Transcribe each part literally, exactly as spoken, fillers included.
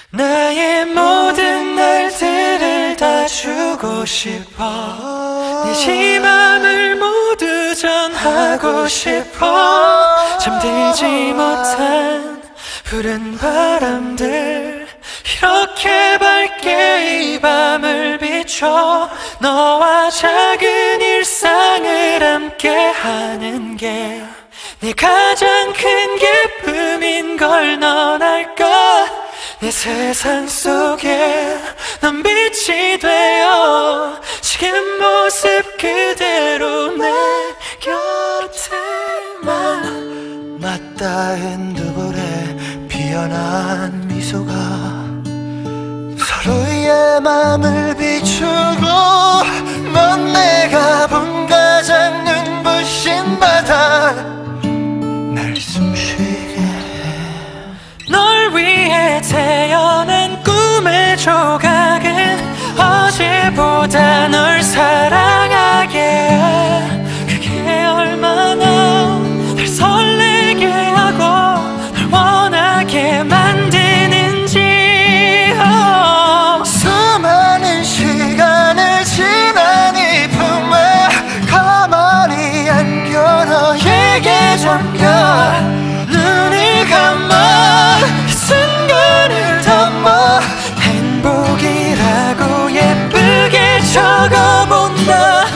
나의 모든 날들을 다 주고 싶어. 내 희망을 모두 전하고 싶어. 잠들지 못한 푸른 바람들 이렇게 밝게 이 밤을 비춰. 너와 작은 일상을 함께하는 게 내 가장 큰 기쁨인 걸 넌 알까? 내 세상 속에 넌 빛이 되어 지금 모습 그대로 내 곁에만. 맞닿은 두 볼에 피어난 미소가 서로의 마음을 비추고, 넌 내가 본 가장 눈부신 바다 날 숨쉬게 해. 널 위해 태어난 꿈의 조각은 어제보다 널 사랑하게 해. 그게 얼마나 날 설레게 하고 널 원하게 만드는지. oh. 수많은 시간을 지난 이 품에 가만히 안겨 너에게 잠겨 눈을 감아 이 순간을 담아 행복이라고 예쁘게 적어본다.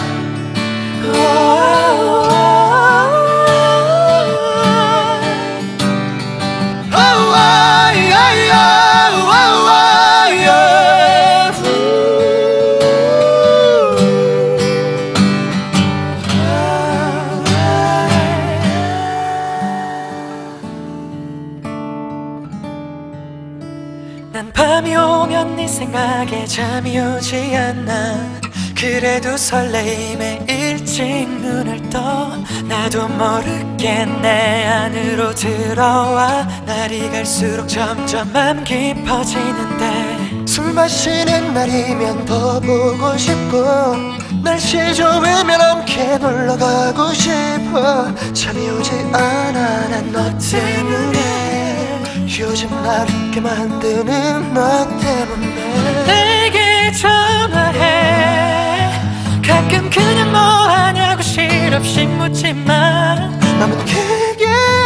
난 밤이 오면 네 생각에 잠이 오지 않아. 그래도 설레임에 일찍 눈을 떠. 나도 모르게 내 안으로 들어와. 날이 갈수록 점점 맘 깊어지는데. 술 마시는 날이면 더 보고 싶고, 날씨 좋으면 함께 놀러 가고 싶어. 잠이 오지 않아 난 너 때문에. 요즘 날 웃게 만드는 너 때문에. 내게 전화해. 가끔 그냥 뭐하냐고 실없이 묻지만 맘은 그게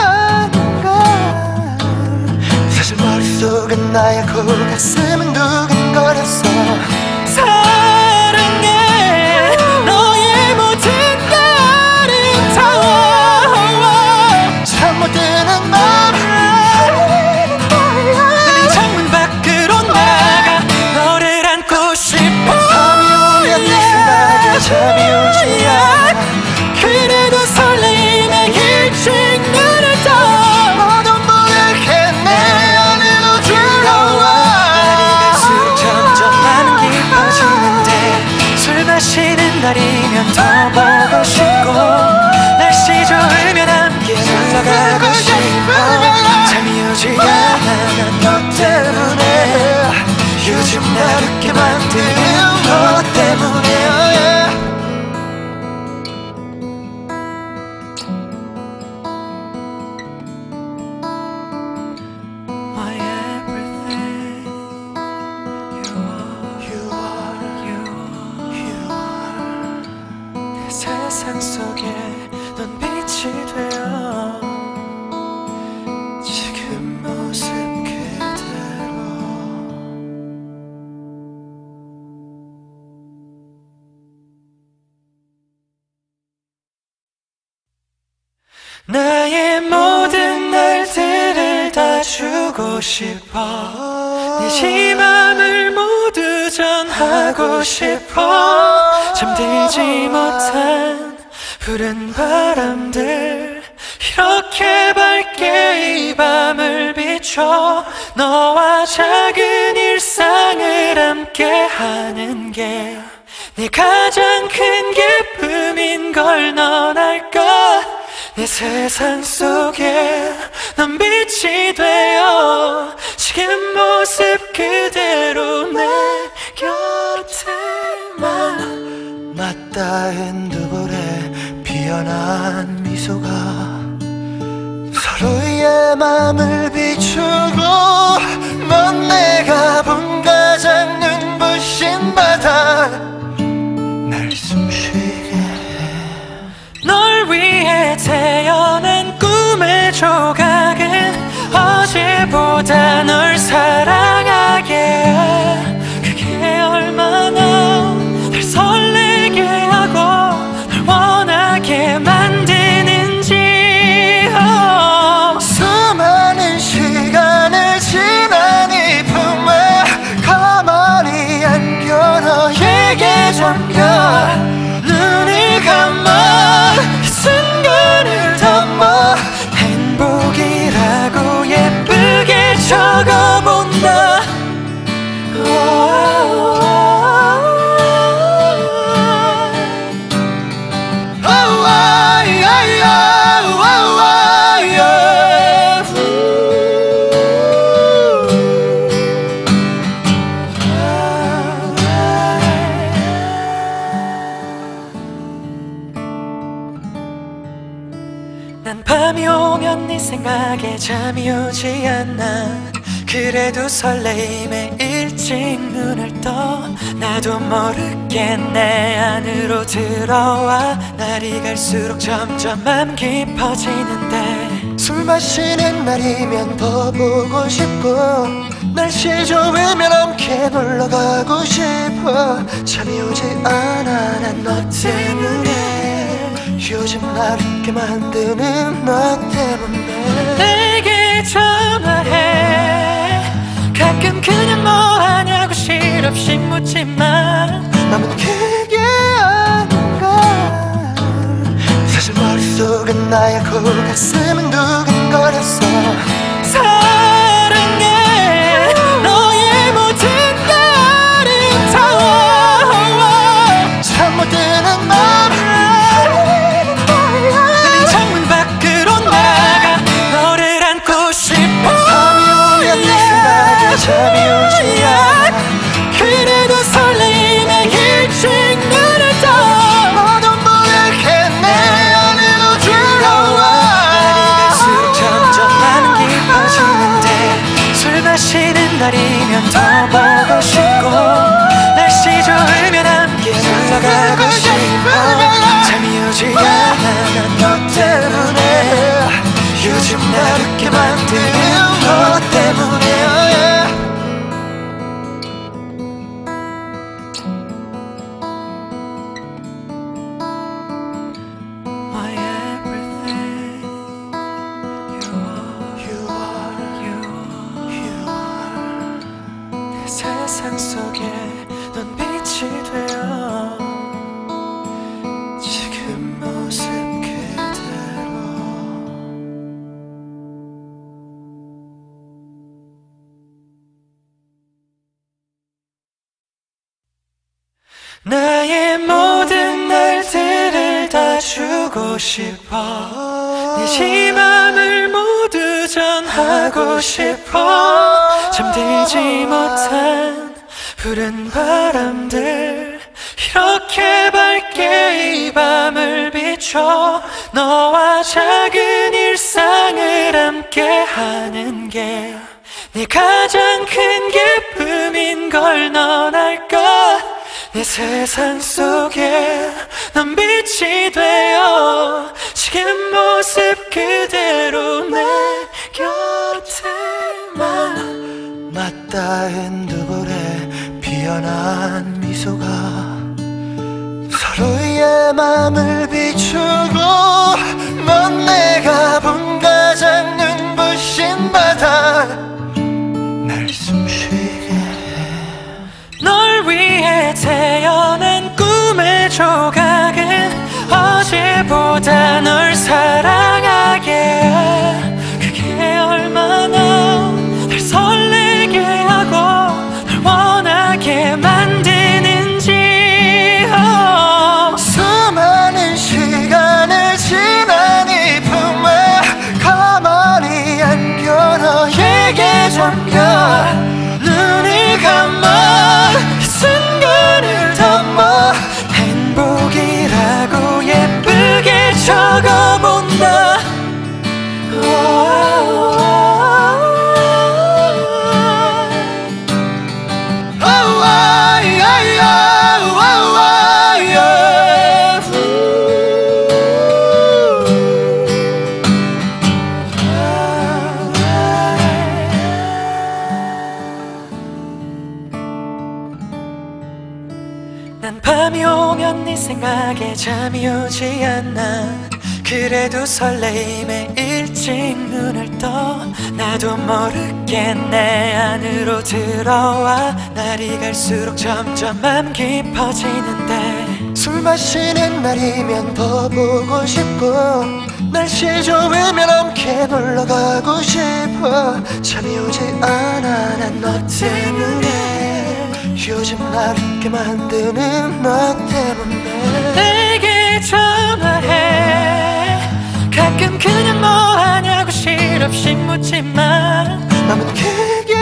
아닌가. 사실 머릿속은 나였고 가슴은 두근거렸어. 사랑해 너의 모든 아름다워. 잠 못 드는 맘을 내 창문 밖으로 나가 너를 안고 싶어. 밤이 오면 네 생각에 잠이 오지 않아. 그래도 설레임에 일찍 눈을 떠. 너도 모르게 내 안으로 들어와. 날이 갈수록 점점 나는 깊어지는데. 술 마시는 날이면 더 보고 싶고, 날씨 좋으면 함께 놀러 가고 싶어. 잠이 오지 않아 난 너 때문에. 요즘 날 웃게 만드는 너 때문에. My everything, you are, You are, you are. you are. 내 세상 속에 넌 빛이 되어 지금 모습 그대로. 나의 모든 날들을 다 주고 싶어. 내 희망을 모두 전하고 싶어. 잠들지 못한 푸른 바람들 이렇게 밝게 이 밤을 비춰. 너와 작은 일상을 함께하는 게 내 가장 큰 기쁨인 걸 넌 알까? 내 세상 속에 넌 빛이 되어 지금 모습 그대로 내 곁에만. 맞닿은 두 볼에 피어난 미소가 서로의 마음을 비추고, 넌 내가 어제보다 널 사랑하게 그게 얼마나 날 설레게 하고 널 원하게 만드는지 oh. 수많은 시간을 지난 이 품에 가만히 안겨 너에게 잠겨 눈을 감아 이 순간을 담아 행복이라고 예쁘게 적어본다 난 밤이 오면 네 생각에 잠이 오지 않아 그래도 설레임에 일찍 눈을 떠 나도 모르게 내 안으로 들어와 날이 갈수록 점점 맘 깊어지는데 술 마시는 날이면 더 보고 싶어 날씨 좋으면 함께 놀러가고 싶어 잠이 오지 않아 난 너 때문에 요즘 날 웃게 만드는 너 때문에 내게 전화해 가끔 그냥 뭐하냐고 실없이 묻지만 맘은 그게 아닌가 사실 머릿속은 나였고 가슴은 두근거렸어 사랑해 너의 모든 아름다워 잠 못 드는 맘을 내 창문 밖으로 나가 너를 안고 싶어 밤이 오면 네 생각에 잠이 오지 않아 그래도 설레임에 일찍 눈을 떠 너도 모르게 내 안으로 들어와 날이 갈수록 점점 맘은 깊어지는데 술 마시는 날이면 더 보고 싶고 날씨 좋으면 함께 놀러가고 싶어 잠이 오지 않아 난 너 때문에 요즘 날 웃게 만드는 너 때문에 My everything You are You are, You are you are 내 세상 속에 넌 빛이 되어 지금 모습 그대로 나의 모든 날들을 다 주고 싶어 내 심함을 모두 전하고 싶어 잠들지 못한 푸른 바람들 이렇게 밝게 이 밤을 비춰 너와 작은 일상을 함께하는 게 내 가장 큰 기쁨인 걸 넌 알까 내 세상 속에 넌 빛이 되어 지금 모습 그대로 내 곁에만 맞닿은 두 볼에 피어난 미소가 서로의 맘을 비추고 넌 내가 본 가장 눈부신 바다 날 숨쉬게 널 위해 태어난 꿈의 조각은 어제보다 널 사랑하게 그게 얼마나 날 설레게 하고 널 원하게 만드는지 oh. 수많은 시간을 지난 이 품에 가만히 안겨 너에게 잠겨 눈을 감아 이 순간을 담아 행복이라고 예쁘게 적어본다 밤이 오면 네 생각에 잠이 오지 않아. 그래도 설레임에 일찍 눈을 떠. 나도 모르게 내 안으로 들어와. 날이 갈수록 점점 맘 깊어지는데 술 마시는 날이면 더 보고 싶고 날씨 좋으면 함께 놀러 가고 싶어. 잠이 오지 않아 난 너 때문에. 요즘 날 웃게 만드는 너 때문에. 내게 전화해. 가끔 그냥 뭐하냐고 실없이 묻지만 맘은 그게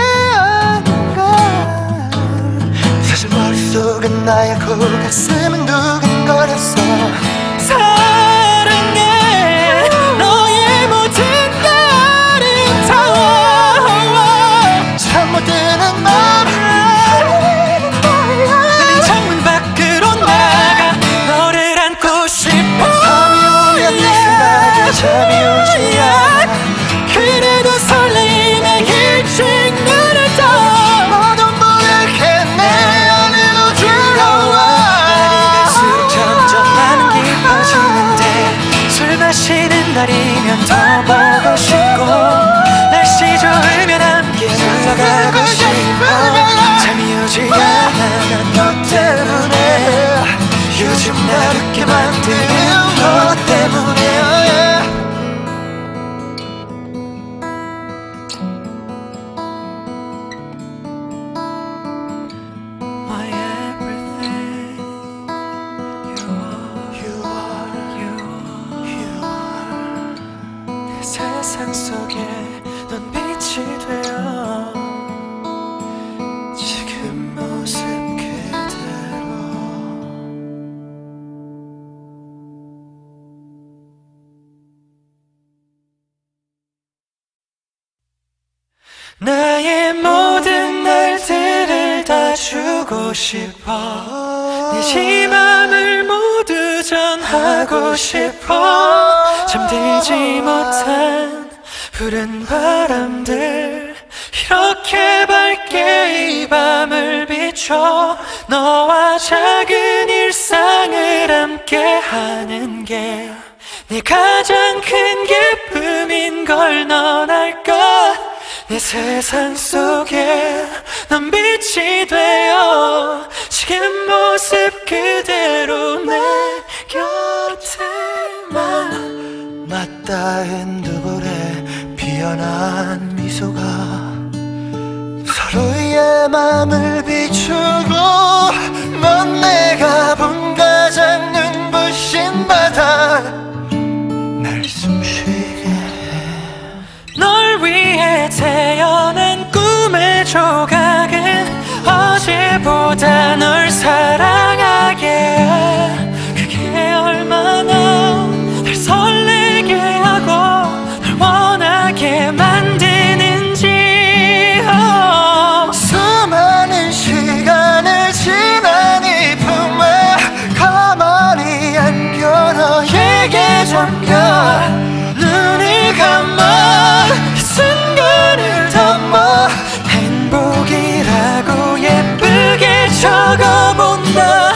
아닌가. 사실 머릿속은 나였고 가슴은 두근거렸어. 사랑해. 너의 모든 게 아름다워. 잠 못 드는 맘 내 창문 밖으로 나가 너를 안고 싶어. 밤이 오면 네 생각에 잠이 오지 않아. 그래도 설레임에 일찍 눈을 떠. 너도 모르게 내 안으로 들어와. 날이 갈수록 점점 맘은 깊어지는데 술 마시는 날이면 더 보고 싶고 날씨 좋으면 함께 놀러 가고 싶어. 잠이 오지 않아 난 너 때문에. 요즘 날 웃게 만드는 너 때문에. My everything, you are, You are, you are. you are. 내 세상 속에 넌 빛이 되어 지금 모습 그대로. 나의 모든 날들을 다 주고 싶어. 내 맘을 모두 전하고 싶어. 잠들지 못한 푸른 바람들 이렇게 밝게 이 밤을 비춰. 너와 작은 일상을 함께 하는 게 내 가장 큰 기쁨인 걸 넌 알까. 내 세상 속에 넌 빛이 되어 지금 모습 그대로 내 곁에만. 맞닿은 두 볼에 피어난 미소가 서로의 맘을 비추고 넌 내가 본 가장 눈부신 바다 날 숨쉬게 해. 널 위해 태어난 꿈의 조각은 어제보다 널 사랑하게 해. 그게 얼마나 날 설레게 하고 널 원하게 만드는지. oh. 수많은 시간을 지난 이 품에 가만히 안겨 너에게 잠겨 눈을 감아 이 순간을 담아 행복이라고 예쁘게 적어본다.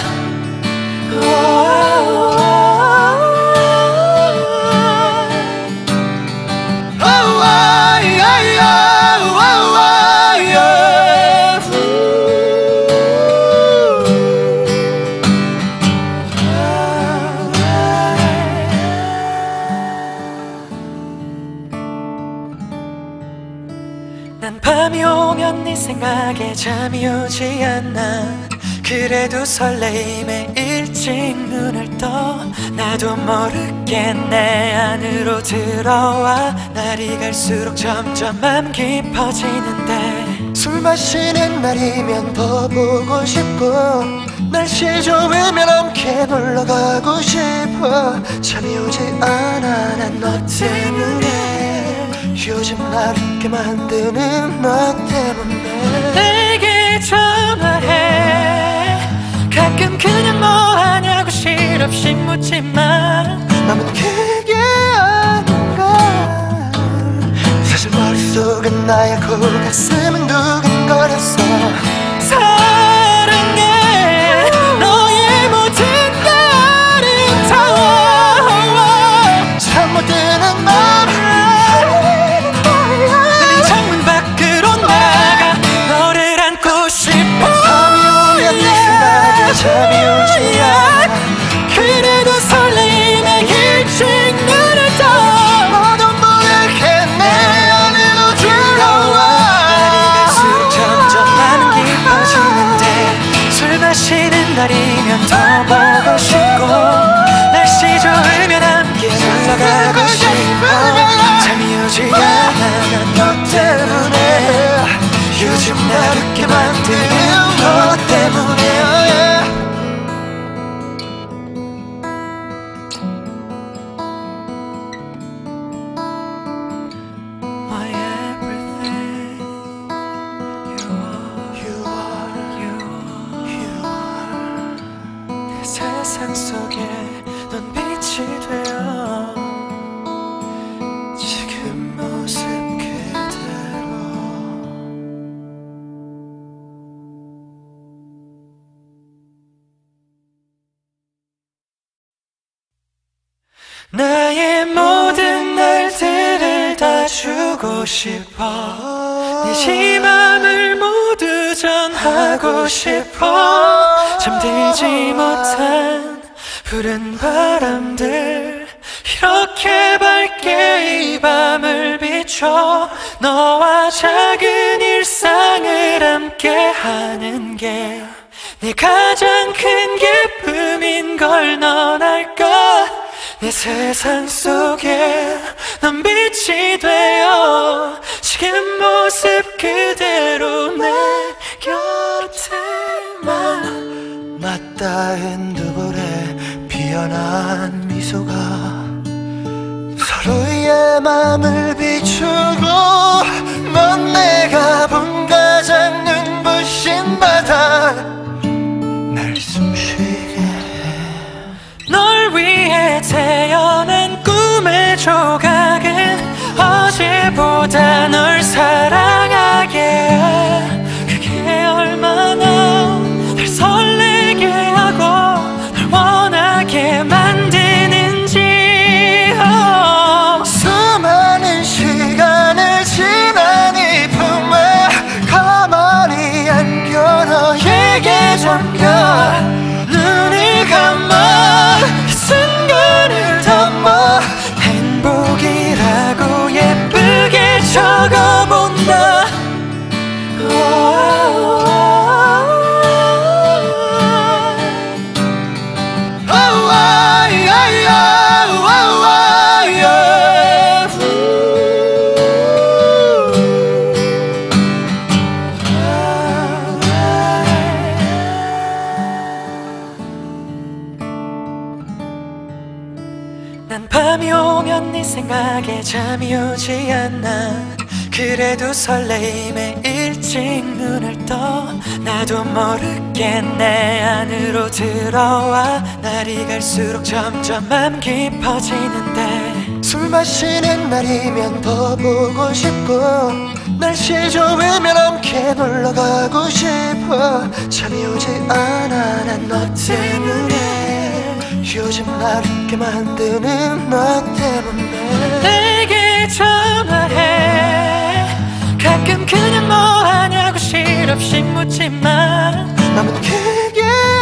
난 밤이 오면 네 생각에 잠이 오지 않아. 그래도 설레임에 일찍 눈을 떠. 나도 모르게 내 안으로 들어와. 날이 갈수록 점점 맘 깊어지는데 술 마시는 날이면 더 보고 싶고 날씨 좋으면 함께 놀러 가고 싶어. 잠이 오지 않아 난 너 때문에. 요즘 날 웃게 만드는 너 때문에. 내게 전화해. 가끔 그냥 뭐하냐고 실없이 묻지만 맘은 그게 아닌가. 사실 머릿속은 나였고 가슴은 두근거렸어. 사랑해. 너의 모습 날이면 더 보고 싶고 날씨 좋으면 함께 놀러가고 싶어 잠이 오지 않아 난 너 때문에 요즘 날 웃게 만드는 너 때문에 세상 속에 넌 빛이 되어 지금 모습 그대로 나의 모든 날들을 다 주고 싶어 내 희망을 모두 전하고 싶어 잠들지 못한 푸른 바람들 이렇게 밝게 이 밤을 비춰 너와 작은 일상을 함께하는 게 내 가장 큰 기쁨인 걸 넌 알까 내 세상 속에 넌 빛이 되어 지금 모습 그대로 내 곁에만 맞닿은 두 볼에 피어난 미소가 서로의 맘을 비추고 넌 내가 본 가장 눈부신 바다 날 숨쉬게 널 위해 태어난 꿈의 조각은 어제보다 널 사랑하게 해 그게 얼마나 날 설레게 하고 널 원하게 만드는지 oh. 수많은 시간을 지난 이 품에 가만히 안겨 너에게 잠겨 눈을 감아 이 순간을 담아 행복이라고 예쁘게 적어본다 난 밤이 오면 네 생각에 잠이 오지 않아 그래도 설레임에 일찍 눈을 떠 나도 모르게 내 안으로 들어와 날이 갈수록 점점 맘 깊어지는데 술 마시는 날이면 더 보고 싶고 날씨 좋으면 함께 놀러가고 싶어 잠이 오지 않아 난 너 때문에 요즘 날 웃게 만드는 너 때문에 내게 전화해 가끔 그냥 뭐하냐고 실없이 묻지만 맘은 그게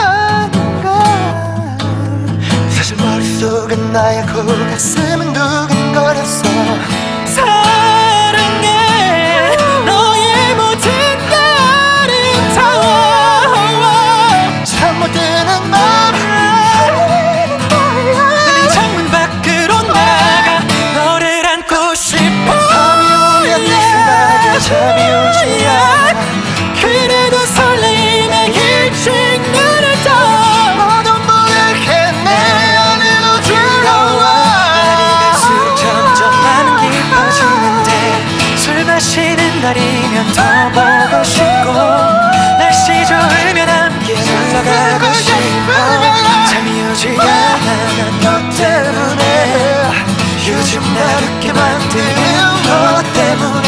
아닌가 사실 머릿속은 나였고 가슴은 두근거렸어 사랑해 너의 모든 아름다워 잠 못 드는 맘을 내 창문 밖으로 나가 너를 안고 싶어 밤이 오면 네 생각에 잠이 오지 않아 그래도 설레임에 일찍 눈을 떠 너도 모르게 내 안으로 들어와 날이 갈수록 점점 마음은 깊어지는데 술 마시는 날이면 더 보고 싶고 날씨 좋으면 함께 놀러가고 싶어 잠이 오지 않아 난 너 때문에 요즘 날 웃게 만드는 너 때문에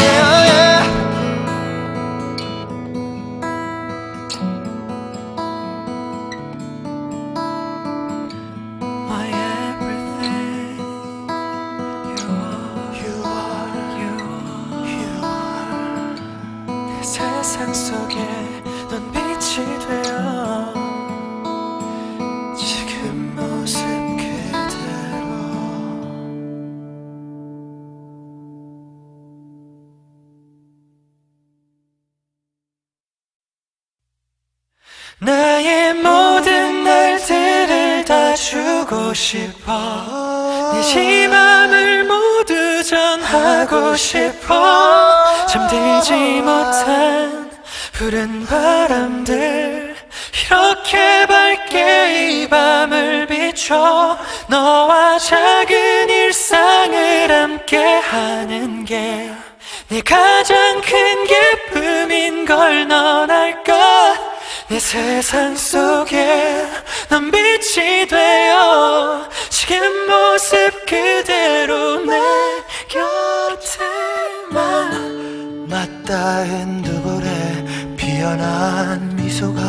My everything You are You are, You are you are 내 세상 속에 넌 빛이 되어 지금 모습 그대로 나의 모든 날 싶어. 내 심함을 모두 전하고 싶어. 잠들지 못한 푸른 바람들 이렇게 밝게 이 밤을 비춰. 너와 작은 일상을 함께하는 게 내 가장 큰 기쁨인 걸 넌 알까. 내 세상 속에 넌 빛이 되어 지금 모습 그대로 내 곁에만. 맞닿은 두 볼에 피어난 미소가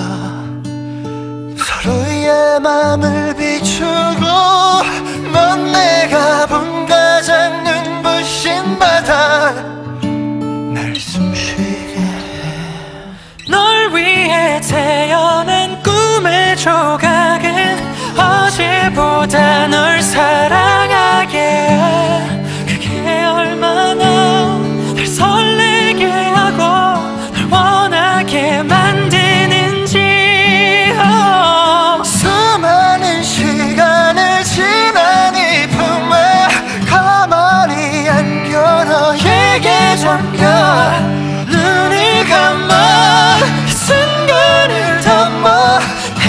서로의 맘을 비추고. 넌 내가 본 가장 눈부신 바다 날 숨쉬게 해. 널 위해 태어난 꿈의 조각은 어제보다 널 사랑하게 해. 그게 얼마나 날 설레게 하고 널 원하게 만드는지. oh. 수많은 시간을 지난 이 품에 가만히 안겨 너에게 잠겨. 눈을 감아 이 순간을 담아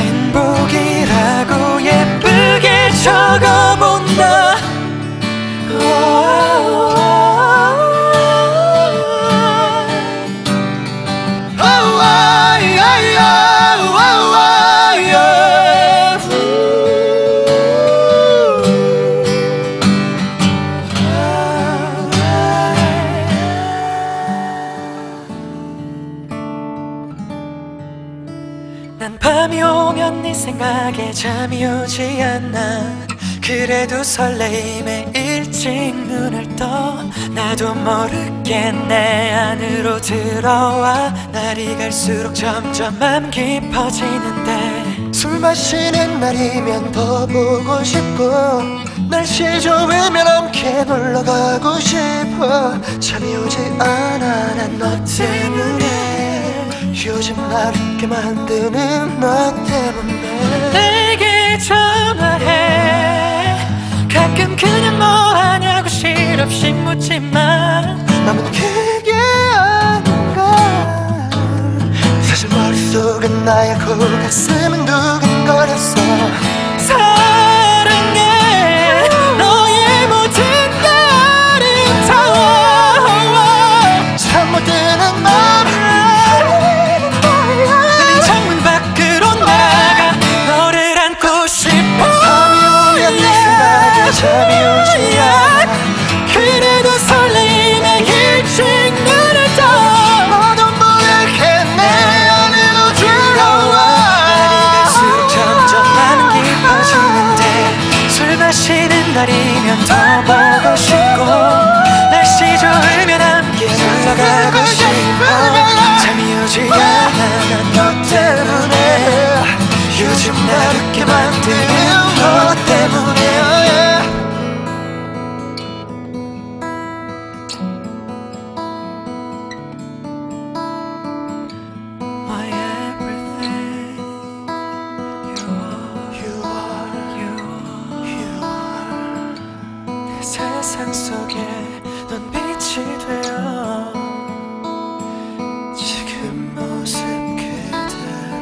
행복이라고 예쁘게 적어본다. 난 밤이 오면 네 생각에 잠이 오지 않아. 그래도 설레임에 일찍 눈을 떠. 나도 모르게 내 안으로 들어와. 날이 갈수록 점점 맘 깊어지는데. 술 마시는 날이면 더 보고 싶어. 날씨 좋으면 함께 놀러 가고 싶어. 잠이 오지 않아 난 너 때문에. 요즘 날 웃게 만드는 너 때문에. 내게 전화해. 가끔 그냥 뭐하냐고 실없이 묻지만 맘은 그게 아닌가. 사실 머릿속은 나였고 가슴은 두근거렸어. 사랑해. 너의 모든 게 아름다워. 잠 못 드는 맘 내 창문 밖으로 나가 너를 안고 싶어. 밤이 오면 네 생각에 잠이 오지 않아. 그래도 설레임에 일찍 눈을 떠. 너도 모르게 내 안으로 들어와. 날이 갈수록 점점 맘은 깊어지는데. 술 마시는 날이면 더 보고 싶고. 날씨 좋으면 함께 놀러 가고 싶어. 잠이 오지 않아 난 너 때문에. 요즘 날 웃게 만드는 너 때문에. My everything. You are, You are, you are. you are. 내 세상 속에 넌 빛이 되어 지금 모습 그대로.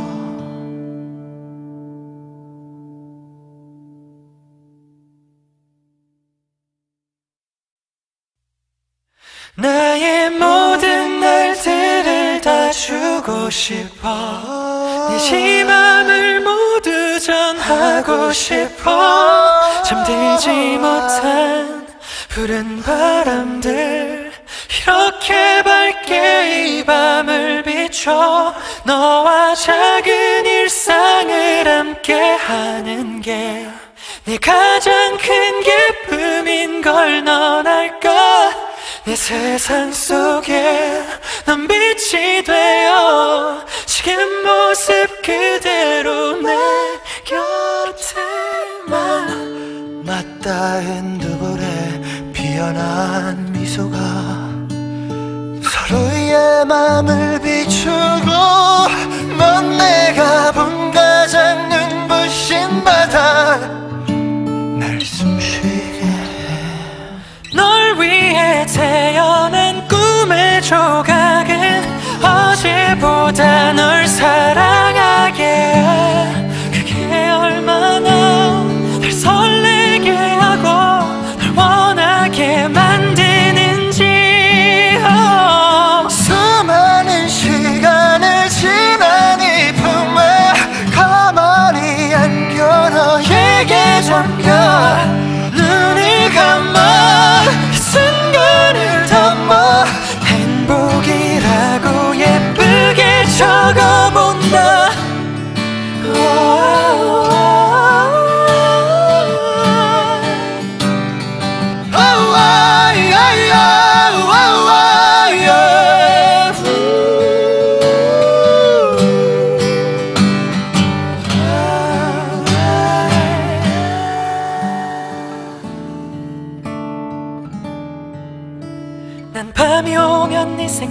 나의 모든 날들을 다 주고 싶어. 내 심함을 모두 전하고 싶어. 잠들지 못한 푸른 바람들 이렇게 밝게 이 밤을 비춰. 너와 작은 일상을 함께하는 게 내 가장 큰 기쁨인 걸 넌 알까. 내 세상 속에 넌 빛이 되어 지금 모습 그대로 내 곁에만. 맞닿은 두 볼에 피어난 미소가 서로의 맘을 비추고. 넌 내가 본 가장 눈부신 바다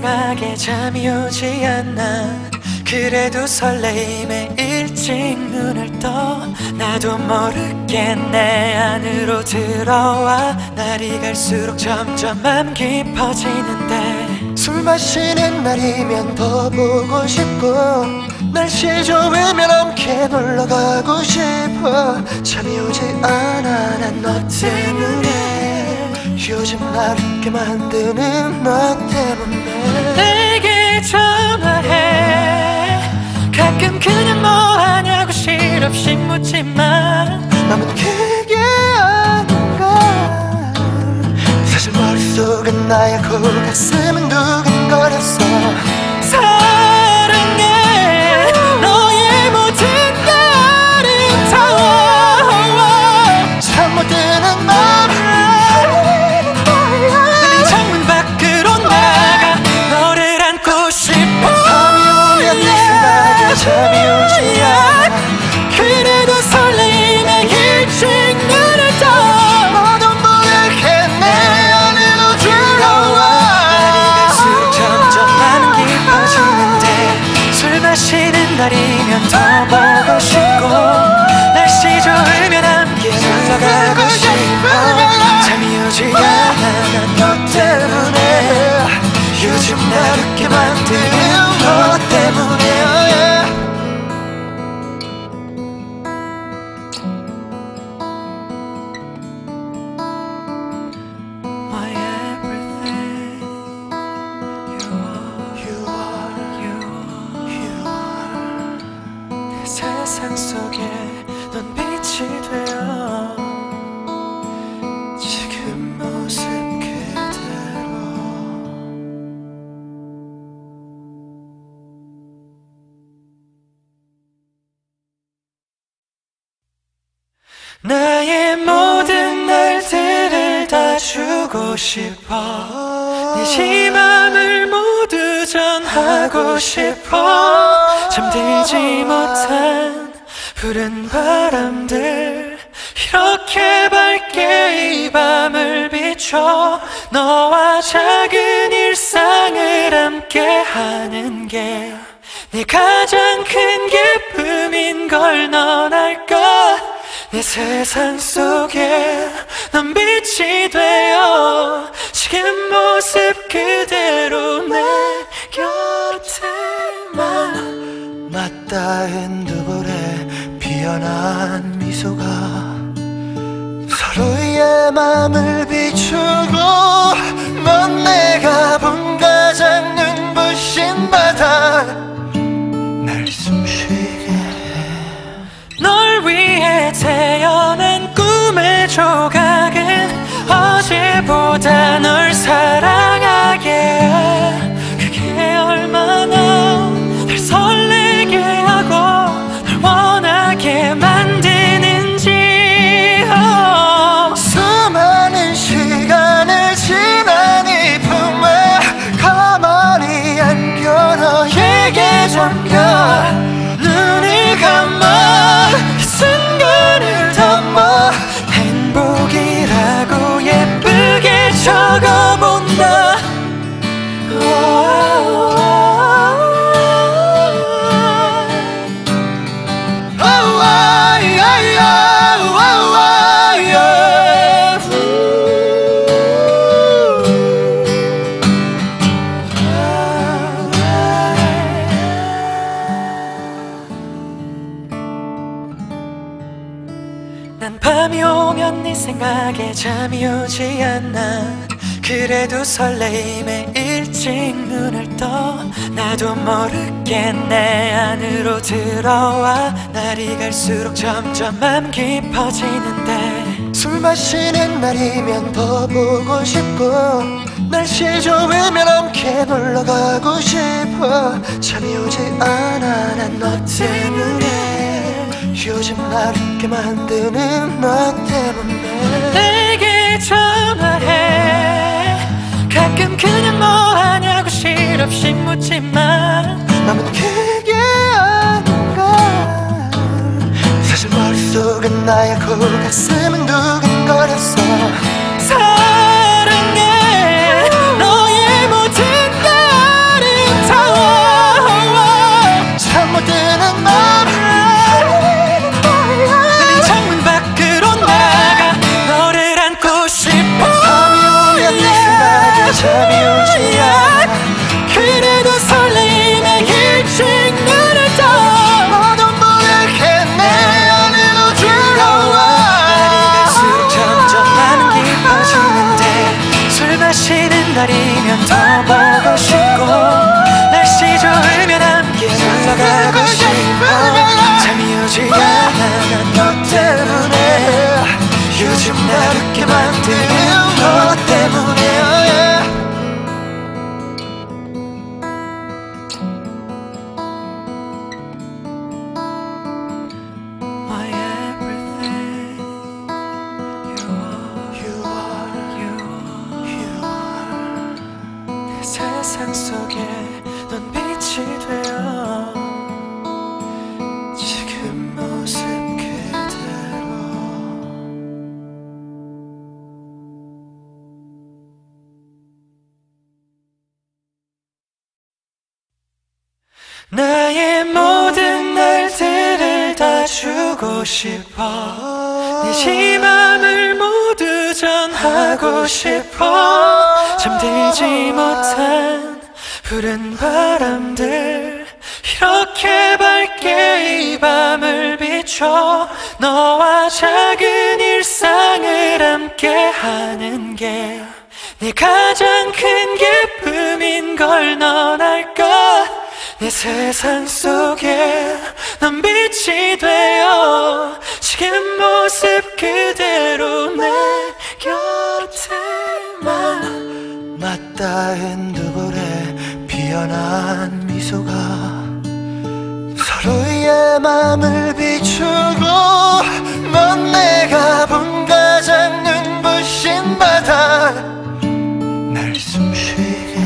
생각에 잠이 오지 않아. 그래도 설레임에 일찍 눈을 떠. 나도 모르게 내 안으로 들어와. 날이 갈수록 점점 맘 깊어지는데 술 마시는 날이면 더 보고 싶고 날씨 좋으면 함께 놀러가고 싶어. 잠이 오지 않아 난 너 때문에. 요즘 날 웃게 만드는 너 때문에. 내게 전화해. 가끔 그냥 뭐하냐고 실없이 묻지만 맘은 그게 아닌가. 사실 머릿속은 나였고 가슴은 두근거렸어. 사랑해 너의 모든 아름다워. 잠 못 드는 맘 내 창문 밖으로 나가 너를 안고 싶어. 밤이 오면 네 생각에 잠이 오지 않아. 그래도 설레임에 일찍 눈을 떠. 너도 모르게 내 안으로 들어와. 날이 갈수록 점점 맘은 깊어지는데 술 마시는 날이면 더 보고 싶고 날씨 좋으면 함께 놀러가고 싶어. 잠이 오지 않아 난 너 때문에. 요즘 날 웃게 만드는 너 때문에. My everything, you are, You are, you are. you are. 내 세상 속에 넌 빛이 되어 지금 모습 그대로. 나의 모든 날들을 다 주고 싶어. 내 맘을 모두 전하고 싶어. 잠들지 못한 푸른 바람들 이렇게 밝게 이 밤을 비춰. 너와 작은 일상을 함께 하는 게 내 가장 큰 기쁨인 걸 넌 알까. 내 세상 속에 넌 빛이 되어 지금 모습 그대로 내 곁에만. 맞닿은 두 볼에 피어난 미소가 서로의 맘을 비추고 넌 내가 본 가장 눈부신 바다 날 숨쉬게 해. 널 위해 태어난 꿈의 조각은 어제보다 널 사랑하게 해. 그게 얼마나 날 설레게 하고 널 원하게 만드는지. oh. 수많은 시간을 지난 이 품에 가만히 안겨 너에게 잠겨 눈을 감아 이 순간을 담아 행복이라고 예쁘게 적어본다. 난 밤이 오면 네 생각에 잠이 오지 않아. 그래도 설레임에 일찍 눈을 떠. 나도 모르게 내 안으로 들어와. 날이 갈수록 점점 맘 깊어지는데 술 마시는 날이면 더 보고 싶고 날씨 좋으면 함께 놀러가고 싶어. 잠이 오지 않아 난 너 때문에. 요즘 날 웃게 만드는 너 때문에. 내게 전화해. 가끔 그냥 뭐하냐고 실없이 묻지만 맘은 그게 아닌가. 사실 머릿속은 나였고 가슴은 두근거렸어. 사랑해 너의 모든 흘러가고 싶어 잠이 오지 않아 난 너 때문에 요즘 날 웃게 만드는 너 때문에 My everything You are You are, You are you are 내 세상 속에 넌 빛이 되어 지금 모습 그대로 나의 모든 날들을 다 주고 싶어 내 희망을 모두 전하고 싶어 잠들지 못한 푸른 바람들 이렇게 밝게 이 밤을 비춰 너와 작은 일상을 함께하는 게 내 가장 큰 기쁨인 걸 넌 알까 내 세상 속에 넌 빛이 되어 지금 모습 그대로 내 곁에만 맞닿은 두 볼에 피어난 미소가 서로의 맘을 비추고 넌 내가 본 가장 눈부신 바다 날 숨쉬게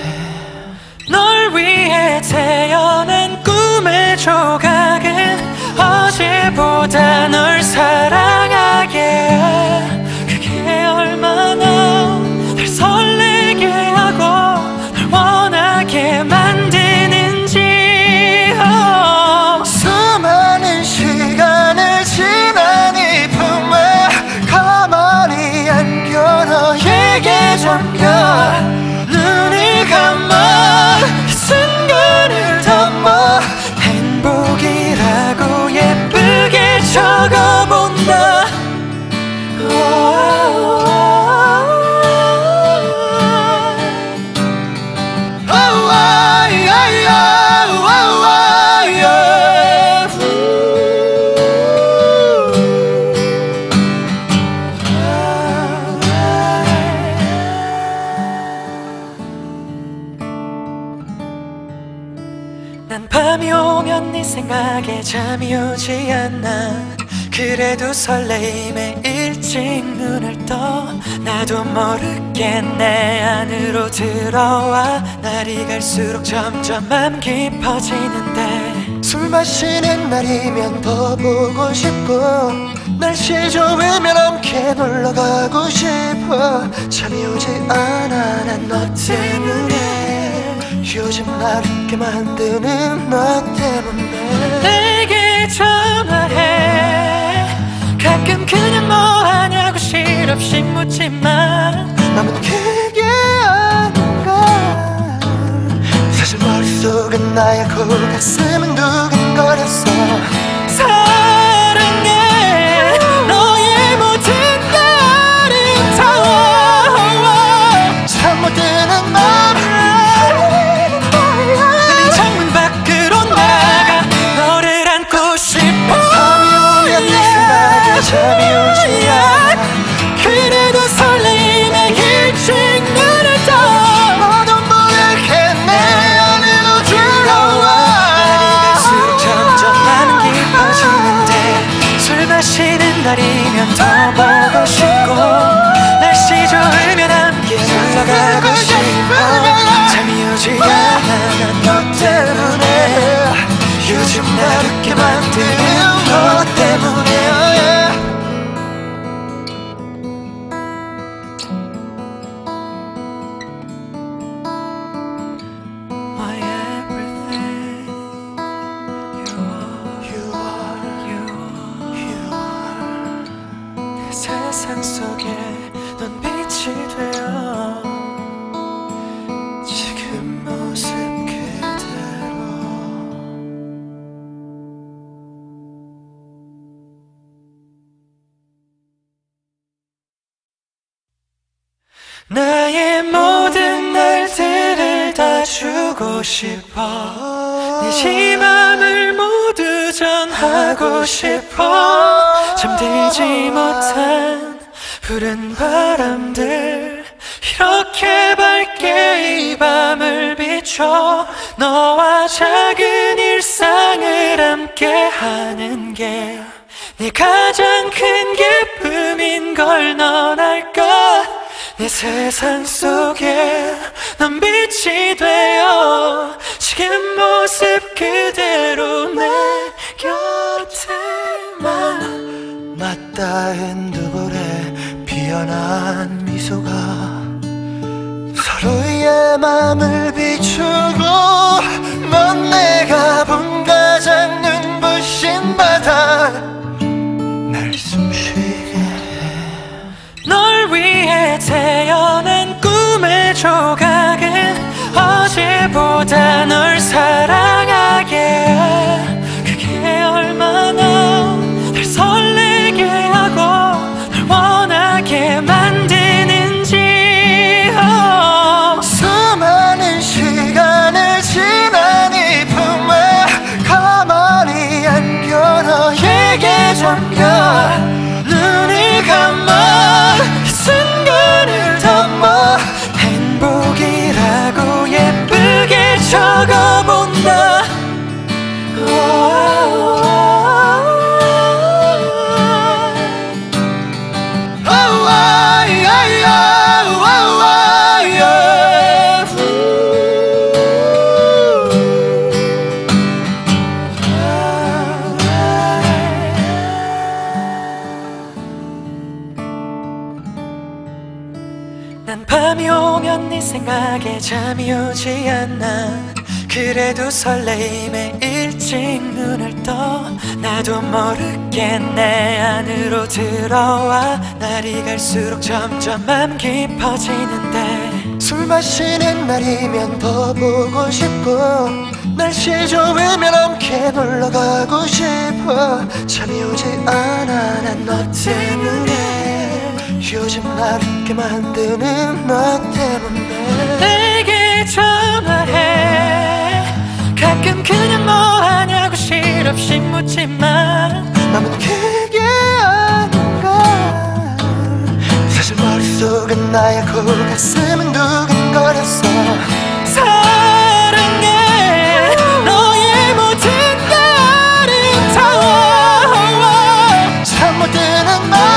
널 위해 태어난 꿈의 조각은 어제보다 널 사랑하게 해. 그게 얼마나 날 설레게 하고 널 원하게 만드는지 oh. 수많은 시간을 지난 이 품에 가만히 안겨 너에게 잠겨 눈을 감아 이 순간을 담아 행복이라고 예쁘게 적어본다 난 밤이 오면 네 생각에 잠이 오지 않아 그래도 설레임에 일찍 눈을 떠 나도 모르게 내 안으로 들어와 날이 갈수록 점점 맘 깊어지는데 술 마시는 날이면 더 보고 싶고 날씨 좋으면 함께 놀러 가고 싶어 잠이 오지 않아 난 너 때문에 요즘 날 웃게 만드는 너 때문에 내게 전화해 가끔 그냥 뭐하냐고 실없이 묻지만 맘은 그게 아닌가 사실 머릿속은 나였고 가슴은 두근거렸어 사랑해 너의 모든 아름다워 잠 못 드는 맘 내 창문 밖으로 나가 너를 안고 싶어 밤이 오면 네 생각에 잠이 오지 않아 그래도 설레임에 일찍 눈을 떠 너도 모르게 내 안으로 들어와 날이 갈수록 점점 나는 깊어지는데 술 마시는 날이면 더 보고 싶고 날씨 좋으면 함께 놀러 가고 싶어 잠이 오지 않아 난 너 때문에 요즘 날 웃게 만드는 너 때문에 My everything You are You are, You are you are 내 세상 속에 넌 빛이 되어 지금 모습 그대로 나의 모든 날들을 다 주고 싶어 네 심함을 모두 전하고 싶어. 잠들지 못한 푸른 바람들 이렇게 밝게 이 밤을 비춰. 너와 작은 일상을 함께하는 게 내 가장 큰 기쁨인 걸 넌 알까. 내 세상 속에 넌 빛이 되어 지금 모습 그대로 내 곁에만. 맞닿은 두 볼에 피어난 미소가 서로의 맘을 비추고. 넌 내가 본 가장 눈부신 바다 날 숨쉬게 해. 널 위해 태어난 꿈의 조각은 어제보다 널 사랑하게 해. 그게 얼마나 날 설레게 하고 널 원하게 만드는지. oh. 수많은 시간을 지난 이 품에 가만히 안겨 너에게 잠겨. 눈을 감아 이 순간을 담아 행복이라고 예쁘게 적어본다. 난 밤이 오면 네 생각에 잠이 오지 않아. 그래도 설레임에 일찍 눈을 떠. 나도 모르게 내 안으로 들어와. 날이 갈수록 점점 맘 깊어지는데. 술 마시는 날이면 더 보고 싶어. 날씨 좋으면 함께 놀러가고 싶어. 잠이 오지 않아 난 너 때문에. 요즘 날 웃게 만드는 너 때문에. 내게 전화해. 가끔 그냥 뭐하냐고 실없이 묻지만 맘은 그게 아닌가. 사실 머릿속은 나였고 가슴은 두근거렸어. 사랑해 너의 모든 게 아름다워. 잠 못 드는 맘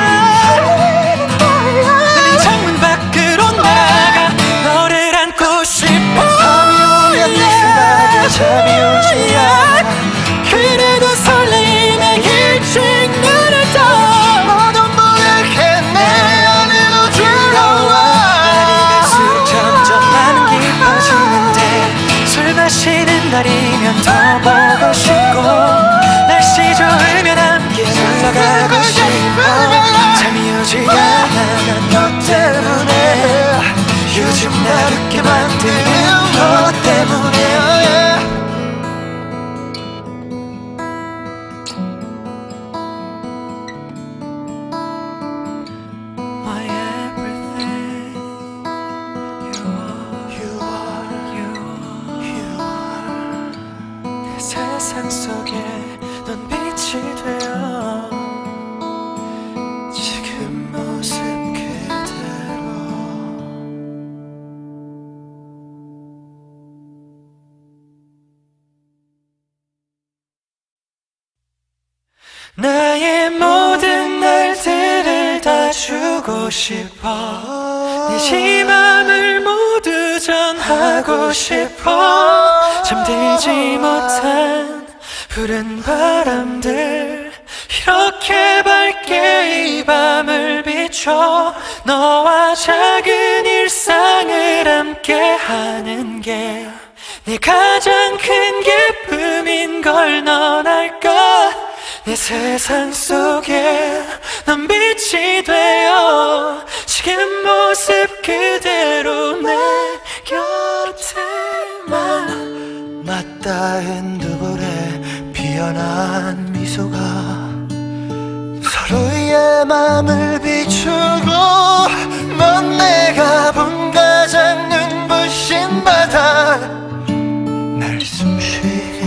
내 창문 밖으로 나가 너를 안고 싶어. 밤이 오면 네 생각에 잠이 오지 않아. 그래도 설레임에 일찍 눈을 떠. 너도 모르게 내 안으로 들어와. 날이 갈수록 점점 맘은 깊어지는데. 술 마시는 날이면 더 보고 싶고 날씨 좋으면 함께 놀러가고 싶어. 잠이 오지 않아 난 너 때문에. 요즘 날 웃게 만드는 너 때문에. My everything, you are, You are, you are. you are. 내 세상 속에 넌 빛이 되어 지금 모습 그대로. 나의 모든 날들을 다 주고 싶어. 내 심함을 모두 전하고 싶어. 잠들지 못한 푸른 바람들 이렇게 밝게 이 밤을 비춰. 너와 작은 일상을 함께하는 게 내 가장 큰 기쁨인 걸 넌 알까. 내 세상 속에 넌 빛이 되어 지금 모습 그대로 내 곁에만. 맞닿은 두 볼에 피어난 미소가 서로의 맘을 비추고. 넌 내가 본 가장 눈부신 바다 날 숨 숨쉬게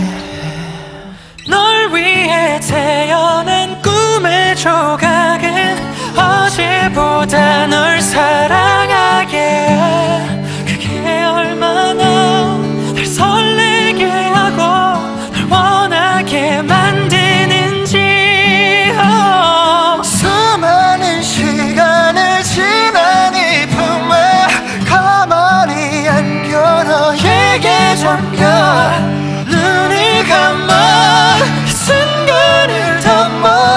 널 위해 태어난 꿈의 조각은 어제보다 널 사랑하게 그게 얼마나 날 설레게 하고 날 원하게 만드는지 oh. 수많은 시간을 지난 이 품에 가만히 안겨 너에게 잠겨 눈을 감아 그 순간을 담아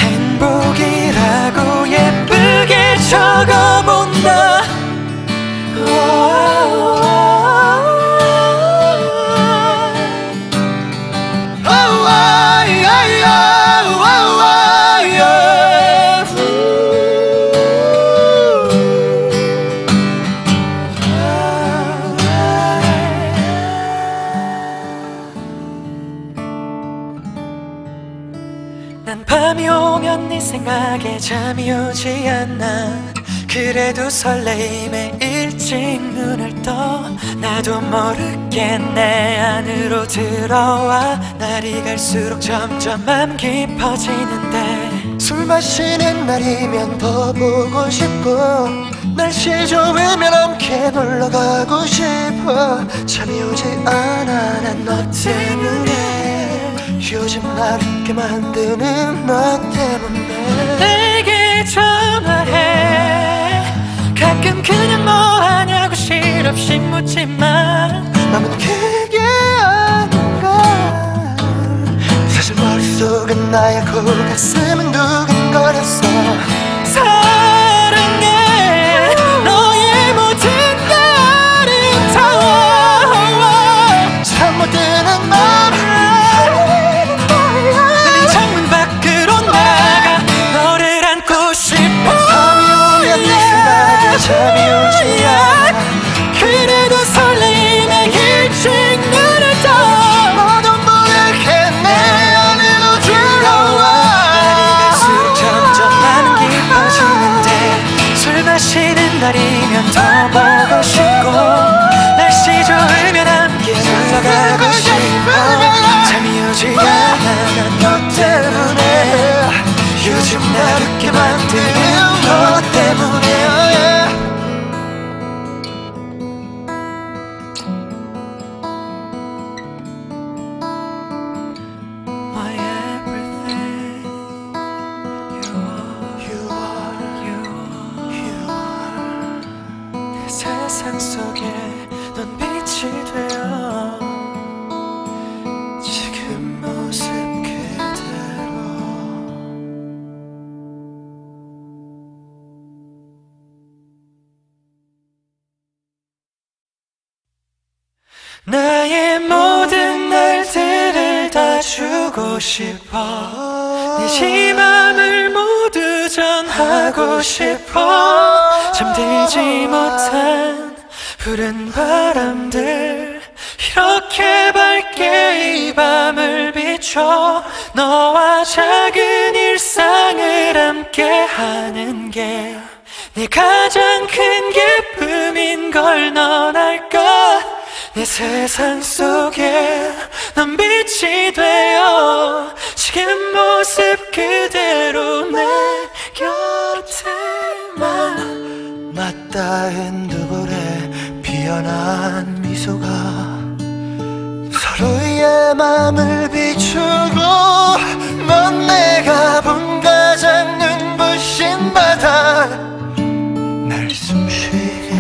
행복이라고 예쁘게 적어본다 난 밤이 오면 네 생각에 잠이 오지 않아 그래도 설레임에 일찍 눈을 떠 나도 모르게 내 안으로 들어와 날이 갈수록 점점 맘 깊어지는데 술 마시는 날이면 더 보고 싶고 날씨 좋으면 함께 놀러가고 싶어 잠이 오지 않아 난 너 때문에 요즘 날 웃게 만드는 너 때문에 내게 전화해 가끔 그냥 뭐하냐고 실없이 묻지만 맘은 그게 아닌가 사실 머릿속은 나였고 가슴은 두근거렸어 사랑해 너의 모든 아름다워 잠 못 드는 맘을 창문 밖으로 나가 너를 안고 싶어 밤이 오면 네 생각에 잠이 오지 않아 그래도 설레임에 일찍 눈을 떠 너도 모르게 내 안으로 들어와 날이 갈수록 점점 나는 깊어지는데 술 마시는 날이면 더 보고 싶고 날씨 좋으면 함께 놀러가고 싶어 잠이 오지 않아 난 너 때문에 요즘 날 웃게 만드는 너 때문에 My everything You are You are, You are you are 내 세상 속에 넌 빛이 되어 지금 모습 그대로 나의 모든 날들을 다 주고 싶어 네 맘을 모두 전하고 싶어 잠들지 못한 푸른 바람들 이렇게 밝게 이 밤을 비춰 너와 작은 일상을 함께 하는 게 내 가장 큰 기쁨인 걸 넌 알까 내 세상 속에 넌 빛이 되어 지금 모습 그대로 내 곁에만 맞닿은 두 볼에 피어난 미소가 서로의 맘을 비추고 넌 내가 본 가장 눈부신 바다 날 숨쉬게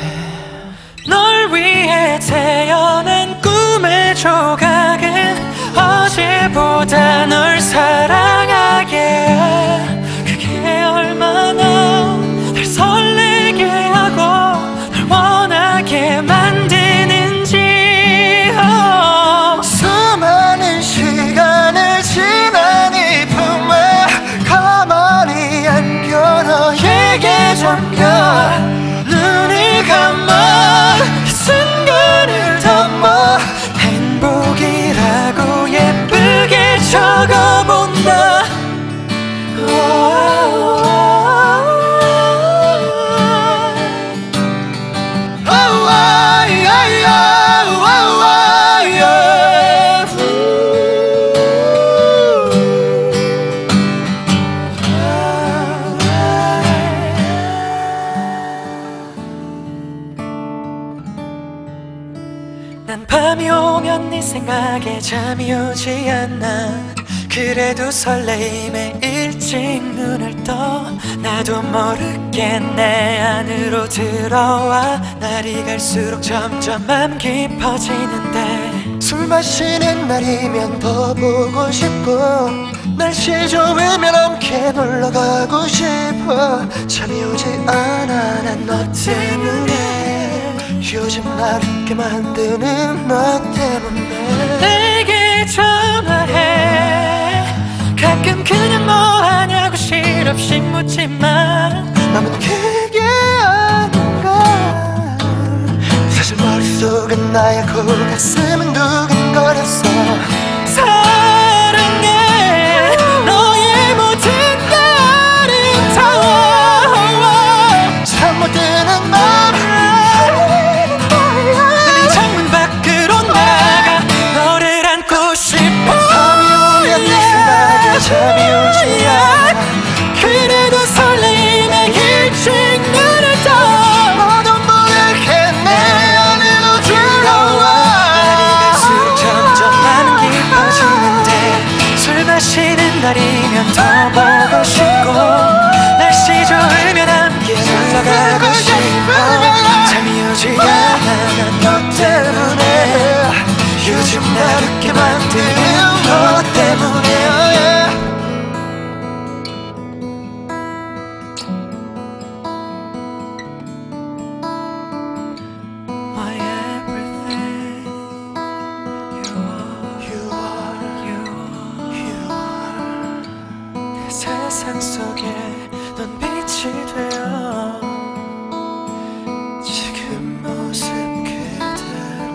널 위해 태어난 꿈의 조각은 어제보다 널 사랑하게 그게 얼마나 날 설레게 하고 날 원하게 만드는지 oh. 수많은 시간을 지난 이 품에 가만히 안겨 너에게 잠겨 눈을 감아 그 순간을 담아 행복이라고 예쁘게 적어본다 생각에 잠이 오지 않아. 그래도 설레임에 일찍 눈을 떠. 나도 모르게 내 안으로 들어와. 날이 갈수록 점점 맘 깊어지는데 술 마시는 날이면 더 보고 싶고 날씨 좋으면 함께 놀러가고 싶어. 잠이 오지 않아 난 너 때문에. 요즘 날 웃게 만드는 너 때문에. 내게 전화해. 가끔 그냥 뭐하냐고 실없이 묻지만 맘은 그게 아닌가. 사실 머릿속은 나였고 가슴은 두근거렸어. 사랑해 너의 모든 아름다워. 잠 못 드는 맘을 내 창문 밖으로 나가 너를 안고 싶어. 밤이 오면 네 생각에 잠이 오지 않아. 그래도 설레임에 일찍 눈을 떠. 너도 모르게 내 안으로 들어와. 날이 갈수록 점점 나는 깊어지는데 술 마시는 날이면 더 보고 싶고 날씨 좋으면 함께 놀러가고 싶어. 잠이 오지 않아 난 너 때문에. 요즘 날 웃게 만드는 너 때문에. My everything, you are, You are, you are. you are. 내 세상 속에 넌 빛이 되어 지금 모습 그대로.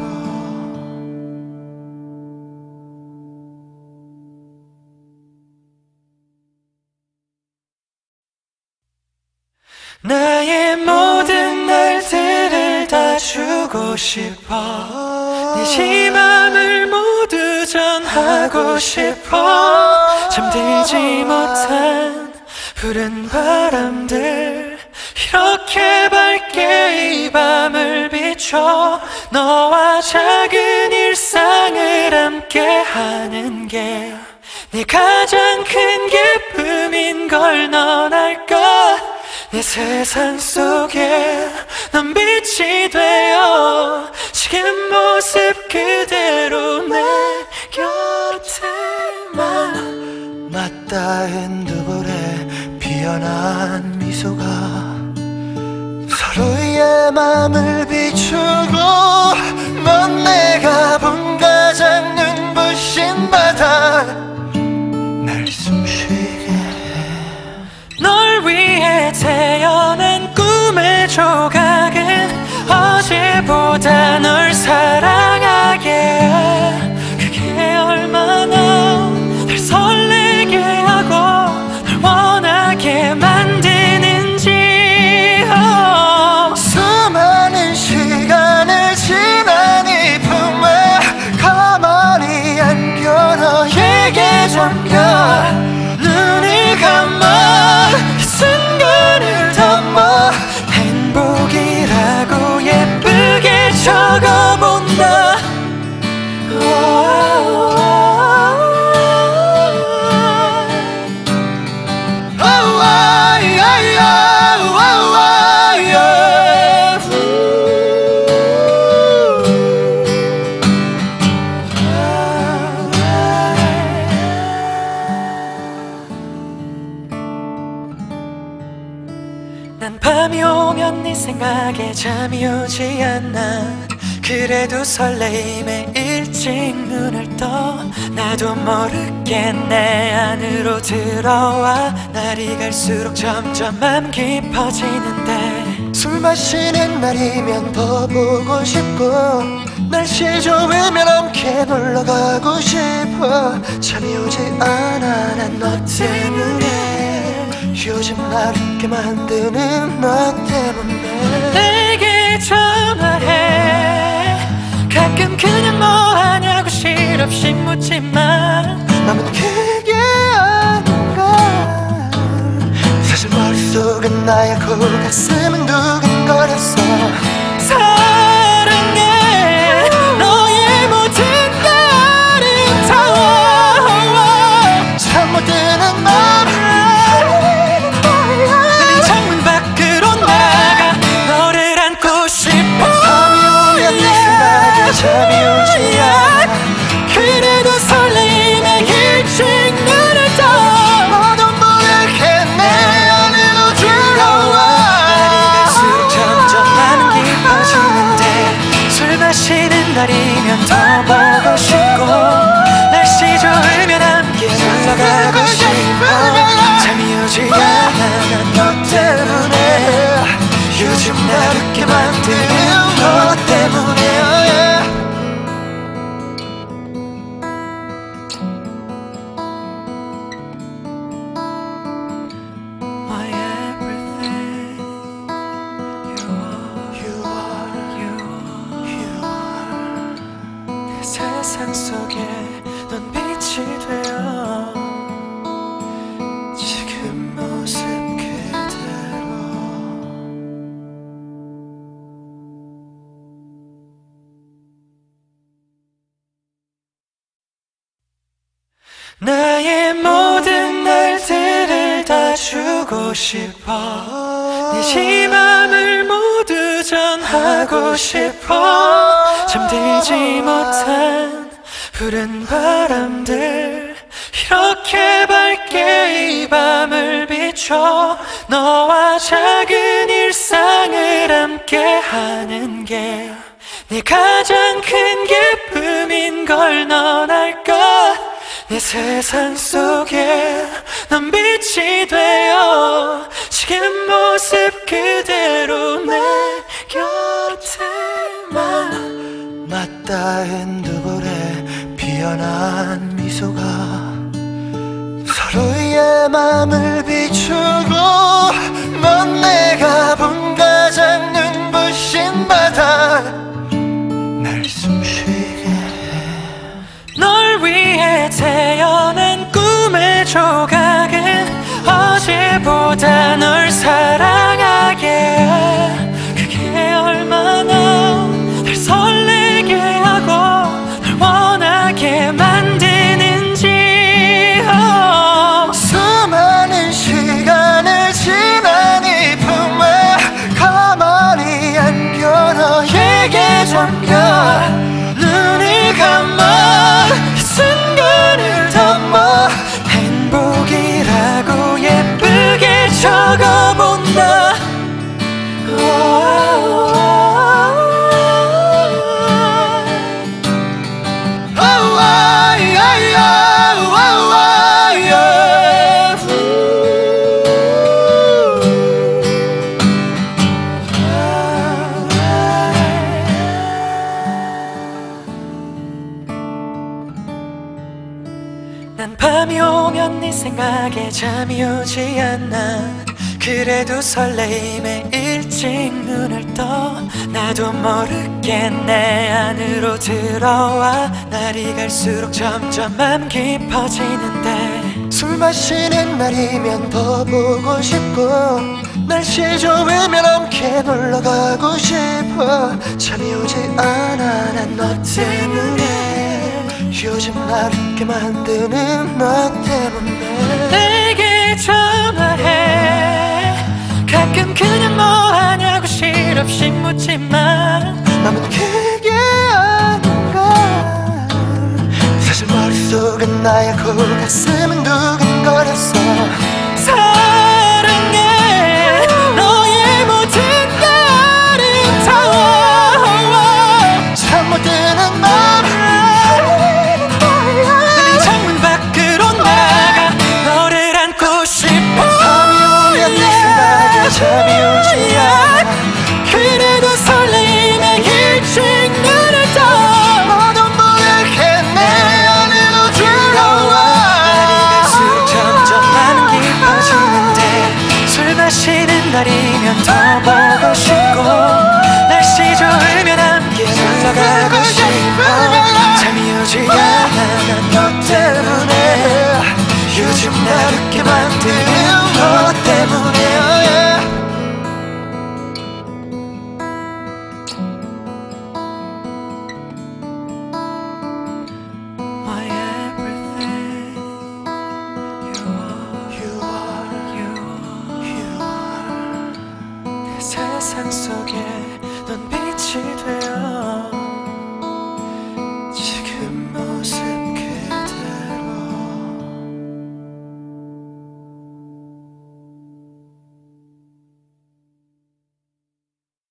나의 모든 날들을 다 주고 싶어. 내 희망을 모두 전하고 싶어. 잠들지 못한 푸른 바람들 이렇게 밝게 이 밤을 비춰. 너와 작은 일상을 함께 하는 게 내 가장 큰 기쁨인 걸 넌 알까. 내 세상 속에 넌 빛이 되어 지금 모습 그대로 내 곁에만. 맞닿은 두 볼에 피어난 미소가 서로의 맘을 비추고 넌 내가 본 가장 눈부신 바다 날 숨쉬게 해. 널 위해 태어난 꿈의 조각은 어제보다 널 사랑하게 해. 그게 얼마나 날 설레게 하고 널 원하게 만드는지. oh. 수많은 시간을 지난 이 품에 가만히 안겨 너에게 잠겨 눈을 감아 이 순간을 담아 행복이라고 예쁘게 적어본다. 난 밤이 오면 네 생각에 잠이 오지 않아. 그래도 설레임에 일찍 눈을 떠. 나도 모르게 내 안으로 들어와. 날이 갈수록 점점 맘 깊어지는데 술 마시는 날이면 더 보고 싶고 날씨 좋으면 함께 놀러가고 싶어. 잠이 오지 않아 난 너 때문에. 요즘 날 웃게 만드는 너 때문에. 내게 전화해. 가끔 그냥 뭐하냐고 실없이 묻지만 맘은 그게 아닌가. 사실 머릿속은 나였고 가슴은 두근거렸어. 사랑해 너의 모든 좋으면 함께 놀러가고 싶어 잠이 오지 않아 난 너 때문에 요즘 날 웃게 만드는 너 때문에 My everything You are You are You are You are 내 세상 속에 넌 빛이 되어 지금 모습 그대로 나의 모든 날들을 다 주고 싶어 내 심함을 모두 전하고 싶어 잠들지 못한 푸른 바람들 이렇게 밝게 이 밤을 비춰 너와 작은 일상을 함께하는 게 내 가장 큰 기쁨인 걸 넌 알까 내 세상 속에 넌 빛이 되어 지금 모습 그대로 내 곁에만 맞닿은 두 볼에 피어난 미소가 서로의 맘을 비추고 넌 내가 본 가장 눈부신 바다 날 숨쉬게 널 위해 태어난 꿈의 조각은 어제보다 널 사랑하게 그게 얼마나 날 설레게 하고 널 원하게 만드는지 oh. 수많은 시간을 지난 이 품에 가만히 안겨 너에게 잠겨 눈을 감아 이 순간을 담아 행복이라고 예쁘게 적어본다 난 밤이 오면 네 생각에 잠이 오지 않아 그래도 설레임에 일찍 눈을 떠 나도 모르게 내 안으로 들어와 날이 갈수록 점점 맘 깊어지는데 술 마시는 날이면 더 보고 싶고 날씨 좋으면 함께 놀러가고 싶어 잠이 오지 않아 난 너 때문에 요즘 날 웃게 만드는 너 때문에 내게 전화해 가끔 그냥 뭐하냐고 실없이 묻지만 맘은 그게 아닌가 사실 머릿속은 나였고 가슴은 두근거렸어 사랑해 너의 모든 아름다워 잠 못 드는 맘 내 창문 밖으로 나가 너를 안고 싶어 밤이 오면 네 생각에 잠이 오지 않아 그래도 설레임에 일찍 눈을 떠 너도 모르게 내 안으로 들어와 날이 갈수록 점점 나는 깊어지는데 술 마시는 날이면 더 보고 싶고 날씨 좋으면 함께 놀러가고 싶어 잠이 오지 않아 난 너 때문에 요즘 날 웃게 만드는 너 때문에 My everything You are You are You are You are 내 세상 속에 넌 빛이 되어 지금 모습 그대로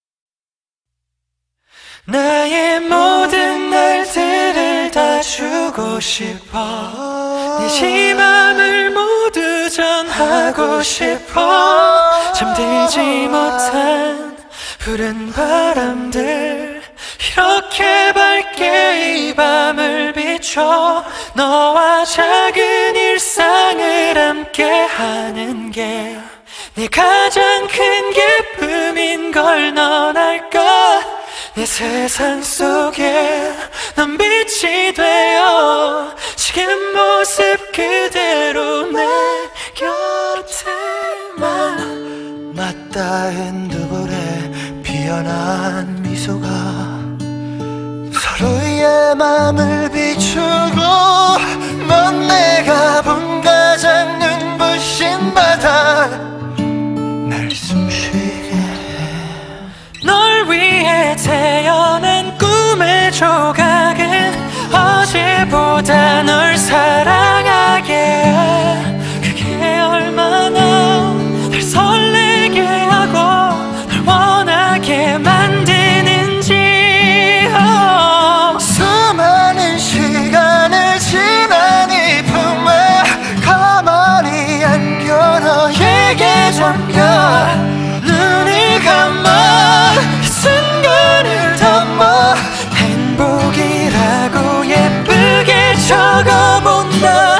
나의 모든 날들을 다 주고 보고 싶어. 내 심함을 모두 전하고 싶어. 잠들지 못한 푸른 바람들 이렇게 밝게 이 밤을 비춰. 너와 작은 일상을 함께하는 게 내 가장 큰 기쁨인 걸 넌 알까. 내 세상 속에 넌 빛이 되어 지금 모습 그대로 내 곁에만. 맞닿은 두 볼에 피어난 미소가 서로의 맘을 비추고. 넌 내가 본 가장 눈부신 바다 날 숨쉬게 해. 널 위해 태어난 꿈의 조각은 어제보다 널 사랑하게 해. 그게 얼마나 날 설레게 하고 널 원하게 만드는지. oh. 수많은 시간을 지난 이 품에 가만히 안겨 너에게 잠겨. 눈을 감아 이 순간을 담아 행복이라고 예쁘게 적어본다.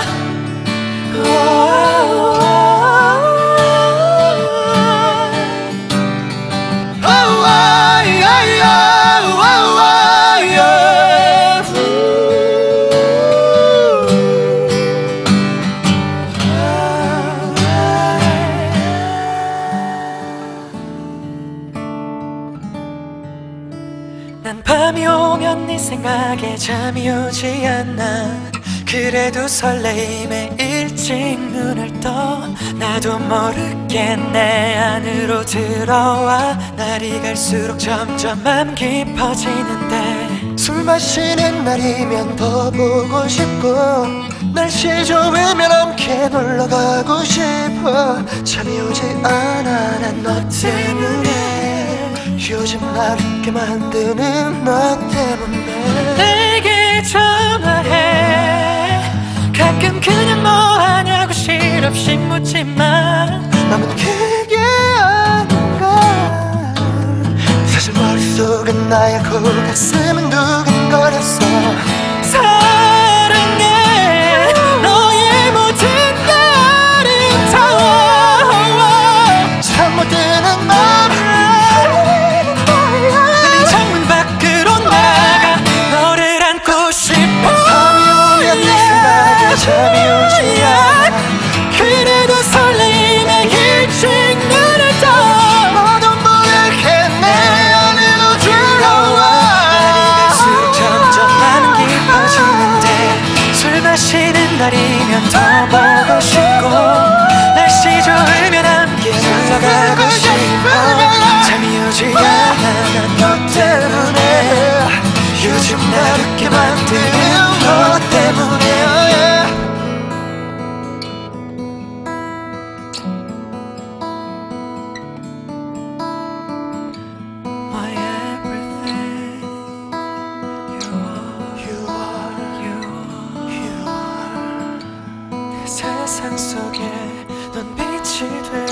난 밤이 오면 네 생각에 잠이 오지 않아. 그래도 설레임에 일찍 눈을 떠. 나도 모르게 내 안으로 들어와. 날이 갈수록 점점 맘 깊어지는데. 술 마시는 날이면 더 보고 싶고. 날씨 좋으면 함께 놀러 가고 싶어. 잠이 오지 않아 난 너 때문에. 요즘 날 웃게 만드는 너 때문에. 내게 전화해. 가끔 그냥 뭐하냐고 실없이 묻지만 맘은 그게 아닌가. 사실 머릿속은 나였고 가슴은 두근거렸어. 사랑해 너의 모든 아름다워. 잠 못 드는 맘 내 창문 밖으로 나가 너를 안고 싶어. 밤이 오면 네 생각에 잠이 오지 않아. 그래도 설레임에 일찍 눈을 떠. 너도 모르게 내 안으로 들어와. 날이 갈수록 점점 나는 깊어지는데. 술 마시는 날이면 더 보고 싶고. 날씨 좋으면 함께 놀러 가고 싶어. 잠이 오지 않아 난 너 때문에. 요즘 날 웃게 만드는 너 때문에. My everything. You are, You are, you are. you are. 내 세상 속에 넌 빛이 돼